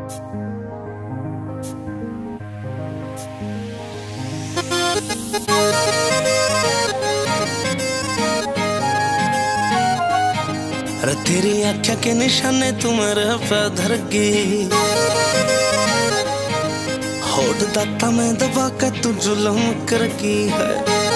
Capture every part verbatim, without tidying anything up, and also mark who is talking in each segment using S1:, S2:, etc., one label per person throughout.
S1: अरे तेरी आँखों के निशाने तू मेरे पे धर गई, होठ दाता में दबा के तू जुल्म कर गई है।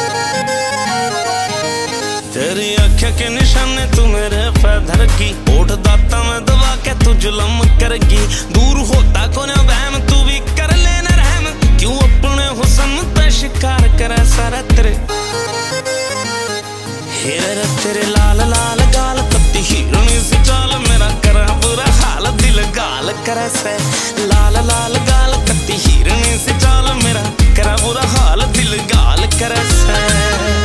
S1: तेरी आँखों के निशाने तू मेरे पे धर गई, होठ दाता में दबा के तू जुल्म कर गई। दूर होता को ना वहम, तू भी कर लेना रहम, क्यों अपने हुस्न पे शिकार करे सारा तेरे। हेरे तेरे लाल लाल गाल, कत्ती हिरनी से चाल, मेरा करा बुरा हाल दिल गाल करे से। लाल लाल गाल, कत्ती हिरनी से चाल, मेरा करा बुरा हाल दिल गाल करे से।